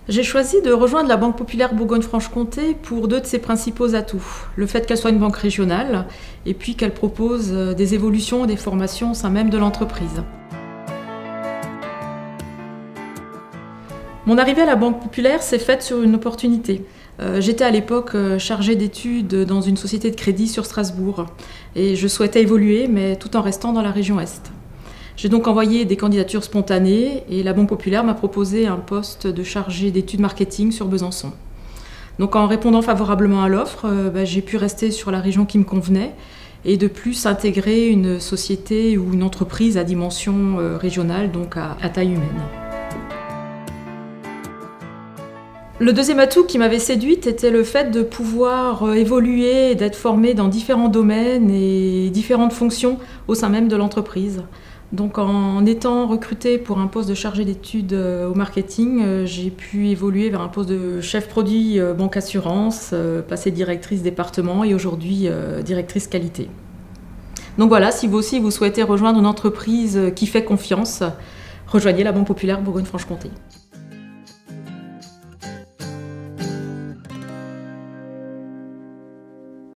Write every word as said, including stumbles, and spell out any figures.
J'ai choisi de rejoindre la Banque Populaire Bourgogne-Franche-Comté pour deux de ses principaux atouts. Le fait qu'elle soit une banque régionale et puis qu'elle propose des évolutions et des formations au sein même de l'entreprise. Mon arrivée à la Banque Populaire s'est faite sur une opportunité. Euh, J'étais à l'époque chargée d'études dans une société de crédit sur Strasbourg et je souhaitais évoluer, mais tout en restant dans la région Est. J'ai donc envoyé des candidatures spontanées et la Banque Populaire m'a proposé un poste de chargé d'études marketing sur Besançon. Donc en répondant favorablement à l'offre, euh, bah, j'ai pu rester sur la région qui me convenait et de plus intégrer une société ou une entreprise à dimension euh, régionale, donc à, à taille humaine. Le deuxième atout qui m'avait séduite était le fait de pouvoir évoluer et d'être formée dans différents domaines et différentes fonctions au sein même de l'entreprise. Donc en étant recrutée pour un poste de chargée d'études au marketing, j'ai pu évoluer vers un poste de chef produit banque assurance, passer directrice département et aujourd'hui directrice qualité. Donc voilà, si vous aussi vous souhaitez rejoindre une entreprise qui fait confiance, rejoignez la Banque Populaire Bourgogne-Franche-Comté.